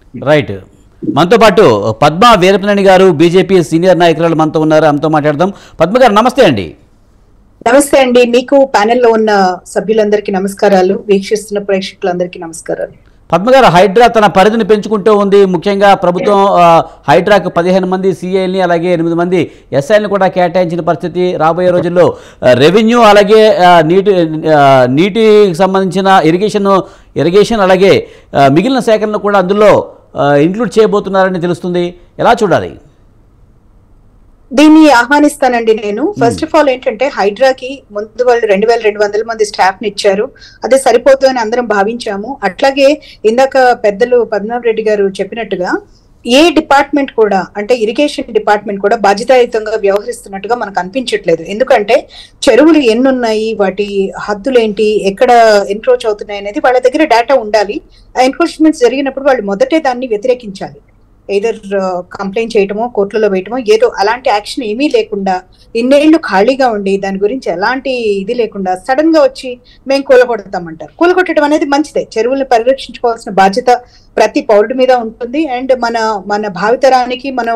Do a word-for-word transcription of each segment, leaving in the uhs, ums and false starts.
Right. మనతో పాటు పద్మ వీరపనేని గారు బీజేపీ సీనియర్ నాయకురాలు మనతో ఉన్నారు. ఆమెతో మాట్లాడదాం. పద్మ గారు నమస్తే అండి. నమస్తే అండి. మీకు ప్యానెల్లో ఉన్న సభ్యులందరికీ నమస్కారాలు, వీక్షిస్తున్న ప్రేక్షకులందరికీ నమస్కారాలు. పద్మ గారు, హైడ్రా తన పరిధిని పెంచుకుంటూ ఉంది. ముఖ్యంగా ప్రభుత్వం హైడ్రాకు పదిహేను మంది సిఐల్ని అలాగే ఎనిమిది మంది ఎస్ఐల్ని కూడా కేటాయించిన పరిస్థితి. రాబోయే రోజుల్లో రెవెన్యూ అలాగే నీటి నీటికి సంబంధించిన ఇరిగేషన్ ఇరిగేషన్ అలాగే మిగిలిన శాఖలను కూడా అందులో ఇంక్లూడ్ చేయబోతున్నారని తెలుస్తుంది. ఎలా చూడాలి దీన్ని? ఆహ్వానిస్తానండి నేను. ఫస్ట్ ఆఫ్ ఆల్ ఏంటంటే, హైడ్రాకి ముందు వాళ్ళు రెండు వేల రెండు వందల మంది స్టాఫ్ ని ఇచ్చారు. అదే సరిపోదు అని అందరం భావించాము. అట్లాగే ఇందాక పెద్దలు పద్మనాభ రెడ్డి గారు చెప్పినట్టుగా ఏ డిపార్ట్మెంట్ కూడా, అంటే ఇరిగేషన్ డిపార్ట్మెంట్ కూడా బాధ్యతాయుతంగా వ్యవహరిస్తున్నట్టుగా మనకు అనిపించట్లేదు. ఎందుకంటే చెరువులు ఎన్ని ఉన్నాయి, వాటి హద్దులు ఏంటి, ఎక్కడ ఎన్క్రోచ్ అవుతున్నాయి అనేది వాళ్ళ దగ్గర డేటా ఉండాలి. ఆ ఎన్క్రోచ్మెంట్స్ జరిగినప్పుడు వాళ్ళు మొదటే దాన్ని వ్యతిరేకించాలి. ఎయిదర్ కంప్లైంట్ చేయటమో కోర్టులలో వేయటమో, ఏదో అలాంటి యాక్షన్ ఏమీ లేకుండా ఇన్నేళ్లు ఖాళీగా ఉండి దాని గురించి ఎలాంటి ఇది లేకుండా సడన్ గా వచ్చి మేము కూలగొడతామంటారు. కూలగొట్టడం అనేది మంచిదే. చెరువుల్ని పరిరక్షించుకోవాల్సిన బాధ్యత ప్రతి పౌరుడి మీద ఉంటుంది. అండ్ మన మన భావితరానికి మనం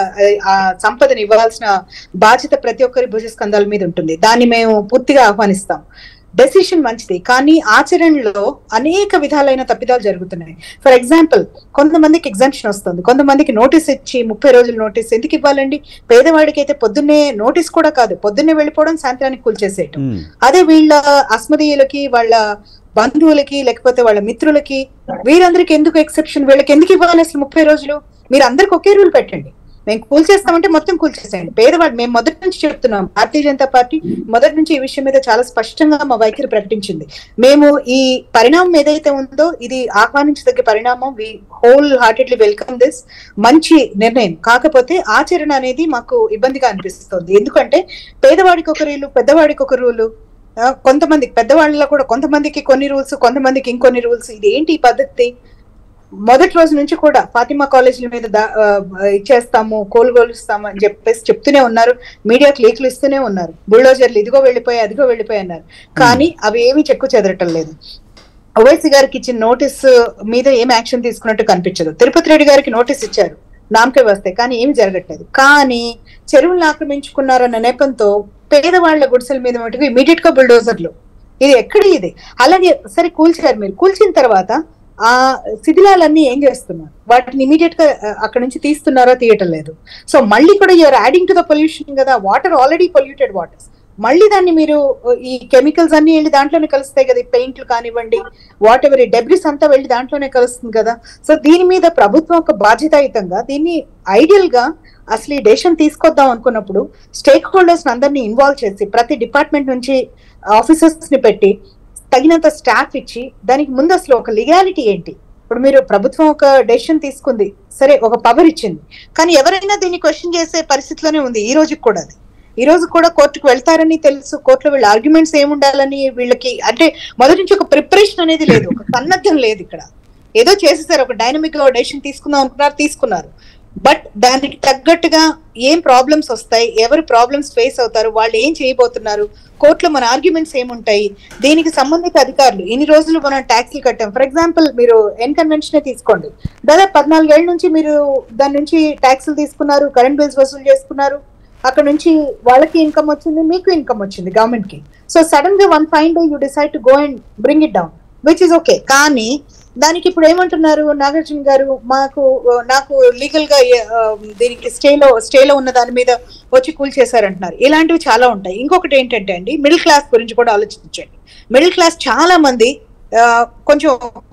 ఆ సంపదను ఇవ్వాల్సిన బాధ్యత ప్రతి ఒక్కరి భుజస్కంధాల మీద ఉంటుంది. దాన్ని మేము పూర్తిగా ఆహ్వానిస్తాం. డెసిషన్ మంచిది, కానీ ఆచరణలో అనేక విధాలైన తప్పిదాలు జరుగుతున్నాయి. ఫర్ ఎగ్జాంపుల్, కొంతమందికి ఎగ్జామ్షన్ వస్తుంది, కొంతమందికి నోటీస్ ఇచ్చి ముప్పై రోజులు నోటీస్ ఎందుకు ఇవ్వాలండి? పేదవాడికి అయితే పొద్దున్నే నోటీస్ కూడా కాదు, పొద్దున్నే వెళ్ళిపోవడం, సాయంత్రానికి కూల్చేసేయటం. అదే వీళ్ళ అస్మదీయులకి, వాళ్ళ బంధువులకి, లేకపోతే వాళ్ళ మిత్రులకి, వీరందరికి ఎందుకు ఎక్సెప్షన్? వీళ్ళకి ఎందుకు ఇవ్వాలి అసలు ముప్పై రోజులు? మీరు అందరికి ఒకే రూల్ పెట్టండి. మేము కూల్చేస్తామంటే మొత్తం కూల్చేసేయండి. పేదవాడు, మేము మొదటి నుంచి చెప్తున్నాం, భారతీయ జనతా పార్టీ మొదటి నుంచి ఈ విషయం మీద చాలా స్పష్టంగా మా వైఖరి ప్రకటించింది. మేము ఈ పరిణామం ఏదైతే ఉందో ఇది ఆహ్వానించదగ్గ పరిణామం. We wholeheartedly welcome this. మంచి నిర్ణయం. కాకపోతే ఆచరణ అనేది మాకు ఇబ్బందిగా అనిపిస్తుంది. ఎందుకంటే పేదవాడికి ఒక రూలు, పెద్దవాడికి ఒక రూలు, కొంతమందికి పెద్దవాళ్ళలో కూడా కొంతమందికి కొన్ని రూల్స్, కొంతమందికి ఇంకొన్ని రూల్స్. ఇది ఏంటి ఈ పద్ధతి? మొదటి రోజు నుంచి కూడా ఫాతిమా కాలేజీల మీద ఇచ్చేస్తాము, కోలుగోలుస్తాము అని చెప్పేసి చెప్తూనే ఉన్నారు. మీడియాకు లీకులు ఇస్తూనే ఉన్నారు. బుల్డోజర్లు ఇదిగో వెళ్ళిపోయి అదిగో వెళ్ళిపోయి అన్నారు. కానీ అవి ఏమీ చెక్కు చెదరటం లేదు. ఓవైసీ గారికి ఇచ్చిన నోటీస్ మీద ఏం యాక్షన్ తీసుకున్నట్టు కనిపించదు. తిరుపతి రెడ్డి గారికి నోటీస్ ఇచ్చారు, నామకే వస్తే, కానీ ఏమి జరగట్లేదు. కానీ చెరువులను ఆక్రమించుకున్నారన్న నెపంతో పేదవాళ్ల గుడిసెల మీద మటుకు ఇమీడియట్ గా బుల్డోజర్లు. ఇది ఎక్కడ ఇది? అలాగే సరే కూల్చారు, మీరు కూల్చిన తర్వాత ఆ శిథిలాలన్నీ ఏం చేస్తున్నారు? వాటిని ఇమీడియట్ గా అక్కడ నుంచి తీస్తున్నారా? తీయటం లేదు. సో మళ్ళీ కూడా you are adding to the pollution కదా. వాటర్ ఆల్రెడీ పొల్యూటెడ్ వాటర్స్, మళ్ళీ దాన్ని మీరు ఈ కెమికల్స్ అన్ని వెళ్ళి దాంట్లోనే కలుస్తాయి కదా. ఈ పెయింట్లు కానివ్వండి, వాట్ ఎవర్, ఈ డెబ్రిస్ అంతా వెళ్ళి దాంట్లోనే కలుస్తుంది కదా. సో దీని మీద ప్రభుత్వం ఒక బాధ్యతాయుతంగా దీన్ని ఐడియల్ గా అసలు ఈ డెసిషన్ తీసుకొద్దాం అనుకున్నప్పుడు స్టేక్ హోల్డర్స్ అందరినీ ఇన్వాల్వ్ చేసి ప్రతి డిపార్ట్మెంట్ నుంచి ఆఫీసర్స్ ని పెట్టి తగినంత స్టాఫ్ ఇచ్చి దానికి ముందు అసలు ఒక లీగాలిటీ ఏంటి? ఇప్పుడు మీరు ప్రభుత్వం ఒక డెసిషన్ తీసుకుంది, సరే ఒక పవర్ ఇచ్చింది, కానీ ఎవరైనా దీన్ని క్వశ్చన్ చేసే పరిస్థితిలోనే ఉంది ఈ రోజుకి కూడా. అది ఈ రోజు కూడా కోర్టుకు వెళ్తారని తెలుసు. కోర్టులో వీళ్ళ ఆర్గ్యుమెంట్స్ ఏముండాలని వీళ్ళకి, అంటే మొదటి నుంచి ఒక ప్రిపరేషన్ అనేది లేదు, ఒక సన్నద్ధం లేదు. ఇక్కడ ఏదో చేసేసారు, ఒక డైనమిక్ గా డెసిషన్ తీసుకుందాం అనుకున్నారు, తీసుకున్నారు. బట్ దానికి తగ్గట్టుగా ఏం ప్రాబ్లమ్స్ వస్తాయి, ఎవరు ప్రాబ్లమ్స్ ఫేస్ అవుతారు, వాళ్ళు ఏం చేయబోతున్నారు, కోర్టులో మన ఆర్గ్యుమెంట్స్ ఏముంటాయి, దీనికి సంబంధిత అధికారులు ఇన్ని రోజులు మనం ట్యాక్సీలు కట్టాం. ఫర్ ఎగ్జాంపుల్ మీరు ఎన్ కన్వెన్షన్ తీసుకోండి, దాదాపు పద్నాలుగేళ్ల నుంచి మీరు దాని నుంచి ట్యాక్సులు తీసుకున్నారు, కరెంట్ బిల్స్ వసూలు చేసుకున్నారు, అక్కడ నుంచి వాళ్ళకి ఇన్కమ్ వచ్చింది, మీకు ఇన్కమ్ వచ్చింది, గవర్నమెంట్ కి. సో సడన్ గా one fine day you decide to go and bring it down, which is okay. కానీ దానికి ఇప్పుడు ఏమంటున్నారు నాగార్జున గారు, మాకు నాకు లీగల్ గా దీనికి స్టేలో స్టేలో ఉన్న దాని మీద వచ్చి కూల్ చేశారంటున్నారు. ఇలాంటివి చాలా ఉంటాయి. ఇంకొకటి ఏంటంటే అండి, మిడిల్ క్లాస్ గురించి కూడా ఆలోచించండి. మిడిల్ క్లాస్ చాలా మంది కొంచెం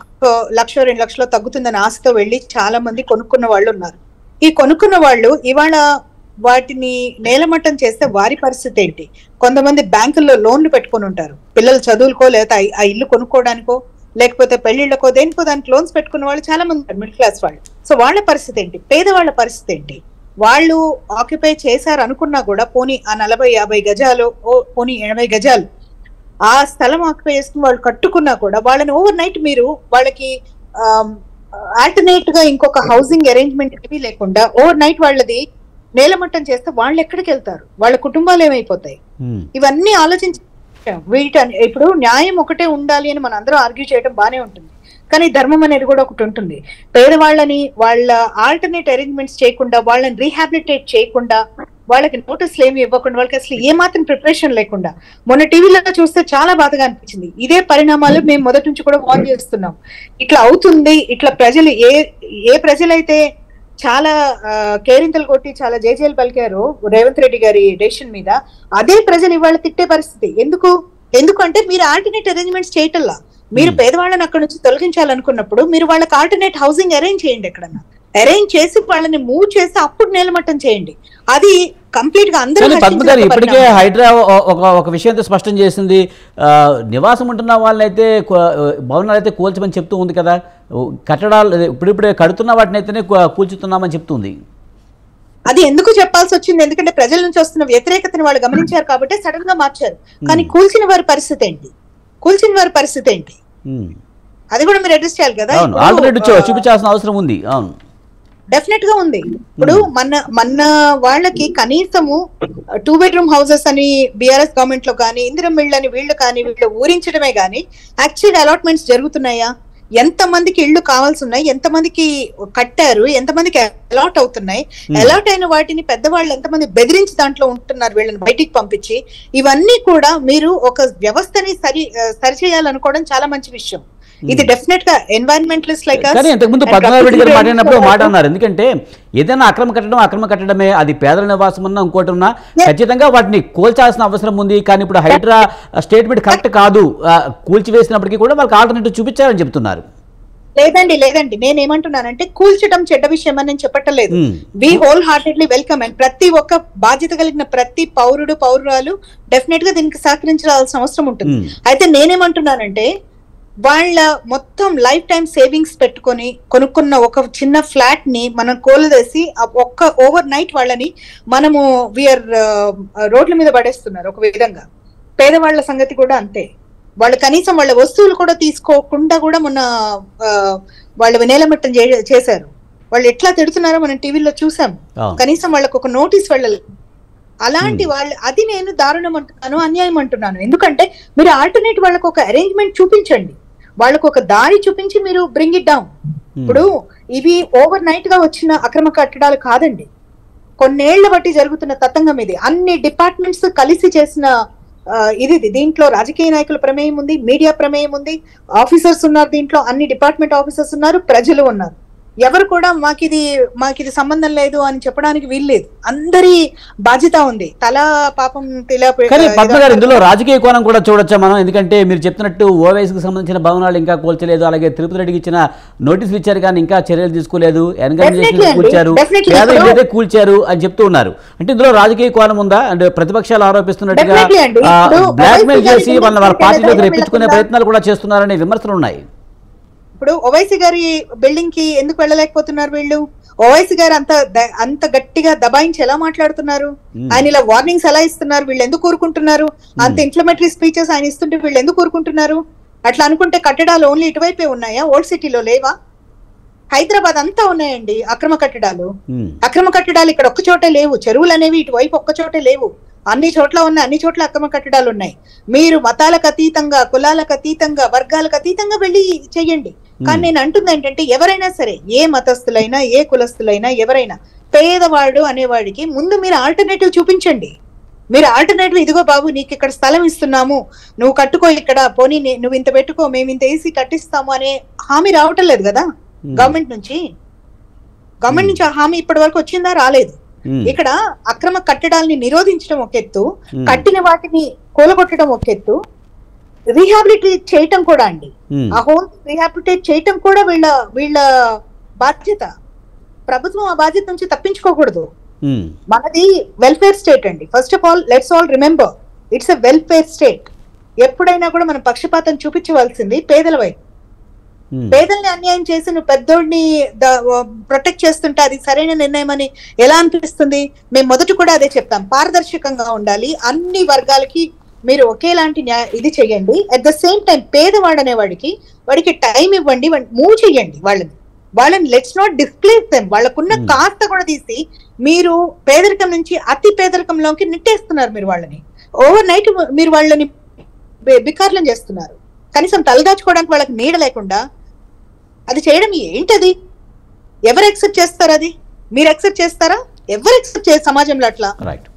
లక్ష రెండు లక్షలు తగ్గుతుందని ఆశతో వెళ్ళి చాలా మంది కొనుక్కున్న వాళ్ళు ఉన్నారు. ఈ కొనుక్కున్న వాళ్ళు ఇవాళ వాటిని నేలమట్టం చేస్తే వారి పరిస్థితి ఏంటి? కొంతమంది బ్యాంకుల్లో లోన్లు పెట్టుకుని ఉంటారు, పిల్లల చదువులకో లేదా ఆ ఇల్లు కొనుక్కోవడానికో లేకపోతే పెళ్లిళ్ళకో దేనికో దానికి లోన్స్ పెట్టుకున్న వాళ్ళు చాలా మంది ఉంటారు, మిడిల్ క్లాస్ వాళ్ళు. సో వాళ్ళ పరిస్థితి ఏంటి? పేదవాళ్ళ పరిస్థితి ఏంటి? వాళ్ళు ఆక్యుపై చేశారు అనుకున్నా కూడా పోనీ ఆ నలభై యాభై గజాలు, ఓ పోనీ ఎనభై గజాలు ఆ స్థలం ఆక్యుపై చేసుకుని వాళ్ళు కట్టుకున్నా కూడా వాళ్ళని ఓవర్ నైట్ మీరు వాళ్ళకి ఆల్టర్నేట్ గా ఇంకొక హౌసింగ్ అరేంజ్మెంట్ ఏమీ లేకుండా ఓవర్ నైట్ వాళ్ళది నేలమట్టం చేస్తే వాళ్ళు ఎక్కడికి వెళ్తారు? వాళ్ళ కుటుంబాలు ఏమైపోతాయి? ఇవన్నీ ఆలోచించి వీటి ఇప్పుడు న్యాయం ఒకటే ఉండాలి అని మన అందరూ ఆర్గ్యూ చేయడం బానే ఉంటుంది, కానీ ధర్మం అనేది కూడా ఒకటి ఉంటుంది. పేదవాళ్ళని వాళ్ళ ఆల్టర్నేట్ అరేంజ్మెంట్స్ చేయకుండా, వాళ్ళని రీహాబిలిటేట్ చేయకుండా, వాళ్ళకి నోటీసులు ఏమి ఇవ్వకుండా, వాళ్ళకి అసలు ఏ మాత్రం ప్రిపరేషన్ లేకుండా, మొన్న టీవీలో చూస్తే చాలా బాధగా అనిపించింది. ఇదే పరిణామాలు మేము మొదటి నుంచి కూడా వార్న్ చేస్తున్నాం. ఇట్లా అవుతుంది, ఇట్లా ప్రజలు ఏ ఏ ప్రజలైతే చాలా కేరింతలు కొట్టి చాలా జేజేలు పలికారు రేవంత్ రెడ్డి గారి డెసిషన్ మీద, అదే ప్రజలు ఇవాళ తిట్టే పరిస్థితి. ఎందుకు ఎందుకంటే మీరు ఆల్టర్నేట్ అరేంజ్మెంట్స్ చేయటల్లా. మీరు పేదవాళ్ళని అక్కడ నుంచి తొలగించాలనుకున్నప్పుడు మీరు వాళ్ళకి ఆల్టర్నేట్ హౌసింగ్ అరేంజ్ చేయండి, ఎక్కడన్నా అరేంజ్ చేసి వాళ్ళని మూవ్ చేసి అప్పుడు నేలమట్టం చేయండి. అది కంప్లీట్ గా అందరూ. పద్మ గారు ఇప్పటికే హైడ్రా ఒక ఒక విషయంతో స్పష్టం చేసింది, నివాసం ఉంటున్న వాళ్ళైతే భవనాలు అయితే కూల్చమని చెప్తూ ఉంది కదా, కట్టడాలు ఇప్పుడిప్పుడే కడుతున్న వాటిని అయితేనే కూల్చుతున్నామని చెప్తుంది. అది ఎందుకు చెప్పాల్సి వచ్చింది? ఎందుకంటే ప్రజల నుంచి వస్తున్న వ్యతిరేకతను వాళ్ళు గమనించారు కాబట్టి సడన్ గా మార్చారు. కానీ కూల్చిన వారి పరిస్థితి ఏంటి? కూల్చిన వారి పరిస్థితి ఏంటి? అది కూడా మీరు అడ్రస్ చేయాలి కదా. చూపించాల్సిన అవసరం ఉంది. అవును, డెఫినెట్ గా ఉంది. ఇప్పుడు మన మన వాళ్ళకి కనీసము టూ బెడ్రూమ్ హౌసెస్ అని బీఆర్ఎస్ గవర్నమెంట్ లో కానీ, ఇందిరమ్మ ఇళ్ళు అని వీళ్ళు కానీ వీళ్ళు ఊరించడమే కానీ యాక్చువల్ అలాట్మెంట్స్ జరుగుతున్నాయా? ఎంత మందికి ఇళ్లు కావాల్సి ఉన్నాయి, ఎంత మందికి కట్టారు, ఎంత మందికి అలాట్ అవుతున్నాయి, అలాట్ అయిన వాటిని పెద్దవాళ్ళు ఎంతమంది బెదిరించి దాంట్లో ఉంటున్నారు వీళ్ళని బయటికి పంపించి, ఇవన్నీ కూడా మీరు ఒక వ్యవస్థని సరి సరిచేయాలనుకోవడం చాలా మంచి విషయం. ఇది డెఫినెట్ గా ఎన్వైరన్మెంటలిస్ట్ లైక్ కానీ ఇంతకుముందు పద్మనాభ రెడ్డి గారు మాట్లాడినప్పుడు మాట అన్నారు, ఎందుకంటే ఏదైనా అక్రమ కట్టడం అక్రమ కట్టడమే, అది పేదల నివాసం ఉన్నా ఇంకోటి ఉన్నా ఖచ్చితంగా వాటిని కూల్చాల్సిన అవసరం ఉంది. కానీ ఇప్పుడు హైడ్రా స్టేట్మెంట్ కరెక్ట్ కాదు, కూల్చివేసినప్పటికీ కూడా వాళ్ళకి ఆల్టర్నేటివ్ చూపించారని చెప్తున్నారు. లేదండి లేదండి నేనేమంటున్నానంటే కూల్చడం చెడ్డ విషయం అని నేను చెప్పట్లేదు. We wholeheartedly welcome. And ప్రతి ఒక్క బాధ్యత కలిగిన ప్రతి పౌరుడు పౌరురాలు డెఫినెట్ గా దీనికి సహకరించాల్సిన అవసరం ఉంటుంది. అయితే నేనేమంటున్నానంటే వాళ్ళ మొత్తం లైఫ్ టైం సేవింగ్స్ పెట్టుకొని కొనుక్కున్న ఒక చిన్న ఫ్లాట్ ని మనం కోలదేసి ఒక్క ఓవర్ నైట్ వాళ్ళని మనము వీఆర్ రోడ్ల మీద పడేస్తున్నారు. ఒక విధంగా పేదవాళ్ల సంగతి కూడా అంతే. వాళ్ళు కనీసం వాళ్ళ వస్తువులు కూడా తీసుకోకుండా కూడా మొన్న వాళ్ళు నేలమట్టం చేశారు. వాళ్ళు ఎట్లా తిడుతున్నారో మనం టీవీలో చూసాం. కనీసం వాళ్ళకు ఒక నోటీస్ వెళ్ళలేదు. అలాంటి వాళ్ళు, అది నేను దారుణం అంటున్నాను, అన్యాయం అంటున్నాను. ఎందుకంటే మీరు ఆల్టర్నేట్ వాళ్ళకు ఒక అరేంజ్మెంట్ చూపించండి, వాళ్ళకు ఒక దారి చూపించి మీరు బ్రింగ్ ఇట్ డౌన్. ఇప్పుడు ఇవి ఓవర్ నైట్ గా వచ్చిన అక్రమ కట్టడాలు కాదండి, కొన్నేళ్ల బట్టి జరుగుతున్న తతంగం ఇది. అన్ని డిపార్ట్మెంట్స్ కలిసి చేసిన ఇది దీంట్లో రాజకీయ నాయకుల ప్రమేయం ఉంది, మీడియా ప్రమేయం ఉంది, ఆఫీసర్స్ ఉన్నారు దీంట్లో, అన్ని డిపార్ట్మెంట్ ఆఫీసర్స్ ఉన్నారు, ప్రజలు ఉన్నారు. ఎవరు కూడా మాకిది మాకిది సంబంధం లేదు అని చెప్పడానికి వీల్లేదు. అందరి బాధ్యత ఉంది. తల పాపం పద్మ గారు ఇందులో రాజకీయ కోణం కూడా చూడొచ్చా మనం? ఎందుకంటే మీరు చెప్తున్నట్టు ఓవైసీకి సంబంధించిన భవనాలు ఇంకా కూల్చలేదు, అలాగే తిరుపతి రెడ్డికి ఇచ్చిన నోటీసులు ఇచ్చారు కానీ ఇంకా చర్యలు తీసుకోలేదు, ఎన్గైజేషన్ కూల్చారు, పేద కూల్చారు అని చెప్తూ ఉన్నారు. అంటే ఇందులో రాజకీయ కోణం ఉందా? అంటే ప్రతిపక్షాలు ఆరోపిస్తున్నట్టుగా బ్లాక్ మెయిల్ చేసి వాళ్ళ వాళ్ళ పార్టీలోకి రెప్పించుకునే ప్రయత్నాలు కూడా చేస్తున్నారనే విమర్శలు ఉన్నాయి. ఇప్పుడు ఓవైసీ గారి బిల్డింగ్ కి ఎందుకు వెళ్ళలేకపోతున్నారు వీళ్ళు? ఓవైసీ గారు అంత అంత గట్టిగా దబాయించి ఎలా మాట్లాడుతున్నారు? ఆయన ఇలా వార్నింగ్స్ ఎలా ఇస్తున్నారు? వీళ్ళు ఎందుకు కూరుకుంటున్నారు? అంత ఇన్ఫ్లమేటరీ స్పీచెస్ ఆయన ఇస్తుంటే వీళ్ళు ఎందుకు కూరుకుంటున్నారు? అట్లా అనుకుంటే కట్టడాలు ఓన్లీ ఇటువైపే ఉన్నాయా? ఓల్డ్ సిటీలో లేవా? హైదరాబాద్ అంతా ఉన్నాయండి అక్రమ కట్టడాలు. అక్రమ కట్టడాలు ఇక్కడ ఒక్క చోటే లేవు. చెరువులు అనేవి ఇటువైపు ఒక్క చోటే లేవు, అన్ని చోట్ల ఉన్నాయి. అన్ని చోట్ల అక్రమ కట్టడాలు ఉన్నాయి. మీరు మతాలకు అతీతంగా, కులాలకు అతీతంగా, వర్గాలకు అతీతంగా వెళ్ళి చెయ్యండి. కానీ నేను అంటుంది ఏంటంటే ఎవరైనా సరే, ఏ మతస్థులైనా ఏ కులస్థులైనా ఎవరైనా, పేదవాడు అనేవాడికి ముందు మీరు ఆల్టర్నేటివ్ చూపించండి. మీరు ఆల్టర్నేటివ్, ఇదిగో బాబు నీకు ఇక్కడ స్థలం ఇస్తున్నాము, నువ్వు కట్టుకో ఇక్కడ, పోనీ నువ్వు ఇంత పెట్టుకో, మేము ఇంత వేసి కట్టిస్తాము అనే హామీ రావటం లేదు కదా గవర్నమెంట్ నుంచి. గవర్నమెంట్ నుంచి ఆ హామీ ఇప్పటి వరకు వచ్చిందా? రాలేదు. ఇక్కడ అక్రమ కట్టడాలని నిరోధించడం ఒక ఎత్తు, కట్టిన వాటిని కూలగొట్టడం ఒక ఎత్తు, రీహాబిలిటేట్ చేయటం కూడా అండి. ఆ హోమ్ రీహాబిలిటేట్ చేయటం కూడా వీళ్ళ వీళ్ళ బాధ్యత. ప్రభుత్వం ఆ బాధ్యత నుంచి తప్పించుకోకూడదు. మనది వెల్ఫేర్ స్టేట్ అండి. First of all let's all remember it's a welfare state. ఎప్పుడైనా కూడా మనం పక్షపాతం చూపించవలసింది పేదల వైపు. పేదల్ని అన్యాయం చేసి నువ్వు పెద్దోడిని ప్రొటెక్ట్ చేస్తుంటే అది సరైన నిర్ణయం అని ఎలా అనిపిస్తుంది? మేము మొదట కూడా అదే చెప్తాం, పారదర్శకంగా ఉండాలి, అన్ని వర్గాలకి మీరు ఒకేలాంటి న్యాయ ఇది చెయ్యండి. అట్ ద సేమ్ టైం పేదవాడు అనేవాడికి వాడికి టైం ఇవ్వండి, మూవ్ చెయ్యండి వాళ్ళని. వాళ్ళని లెట్స్ నాట్ డిస్ప్లేస్ దెమ్. వాళ్ళకున్న కాస్త కూడా తీసి మీరు పేదరికం నుంచి అతి పేదరికంలోకి నెట్టేస్తున్నారు. మీరు వాళ్ళని ఓవర్ నైట్ మీరు వాళ్ళని బికార్లం చేస్తున్నారు. కనీసం తలదాచుకోవడానికి వాళ్ళకి నీడ లేకుండా అది చేయడం ఏంటది? ఎవరు యాక్సెప్ట్ చేస్తారు? అది మీరు యాక్సెప్ట్ చేస్తారా? ఎవరు యాక్సెప్ట్ చేయ సమాజంలో అట్లా? రైట్.